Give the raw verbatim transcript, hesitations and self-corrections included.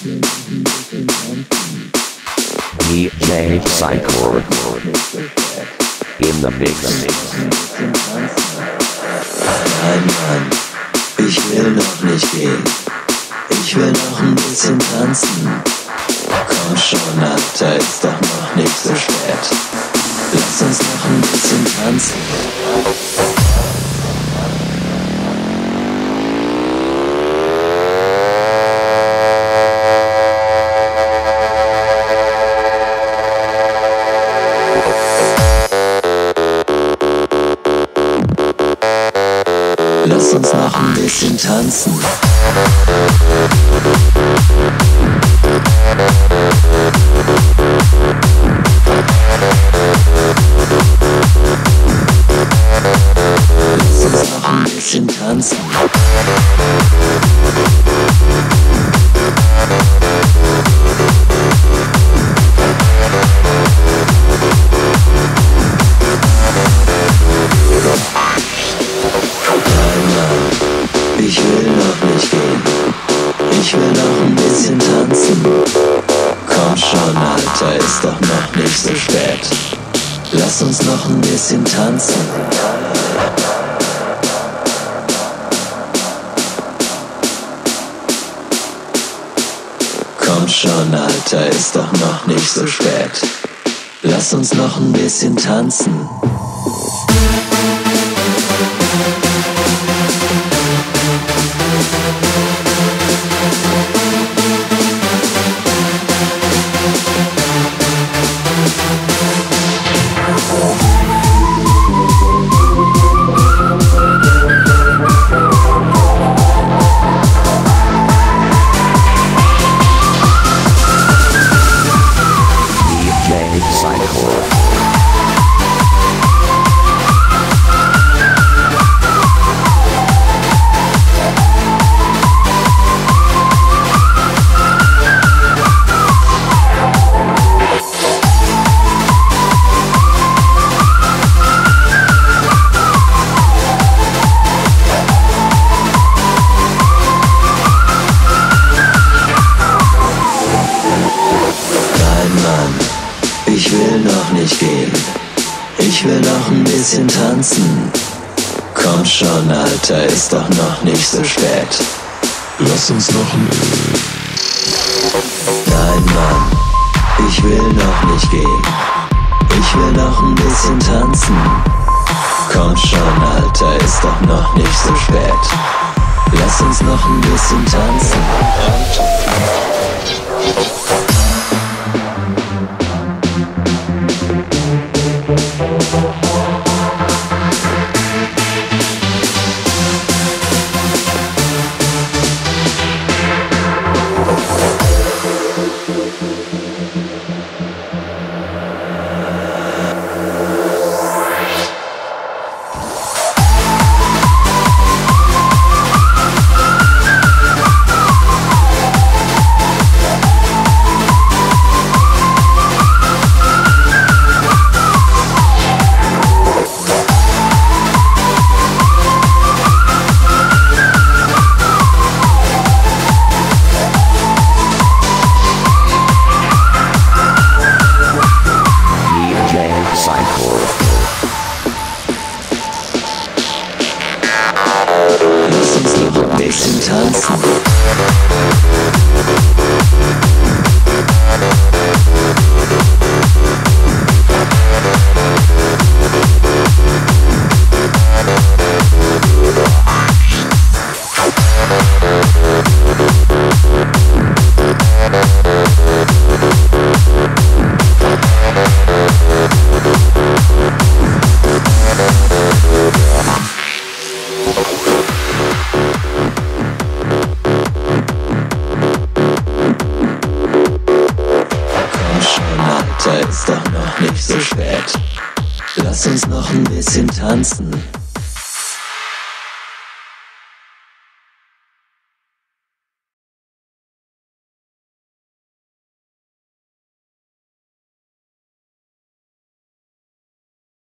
DJPsychcore in the mix. Nein, Mann, ich will noch nicht gehen. Ich will noch ein bisschen tanzen. Komm schon, Alter, ist doch noch nicht so spät. Lass uns noch ein bisschen tanzen. Lass uns noch ein bisschen tanzen. Lass uns noch ein bisschen tanzen. Ich will noch nicht gehen. Ich will noch ein bisschen tanzen. Komm schon, Alter, ist doch noch nicht so spät. Lass uns noch ein bisschen tanzen. Komm schon, Alter, ist doch noch nicht so spät. Lass uns noch ein bisschen tanzen. Ich will noch nicht gehen. Ich will noch ein bisschen tanzen. Komm schon, Alter, ist doch noch nicht so spät. Lass uns noch ein... Nein, Mann, ich will noch nicht gehen. Ich will noch ein bisschen tanzen. Komm schon, Alter, ist doch noch nicht so spät. Lass uns noch ein bisschen tanzen. Lass uns noch ein bisschen tanzen. Ist doch noch nicht so spät. Lass uns noch ein bisschen tanzen.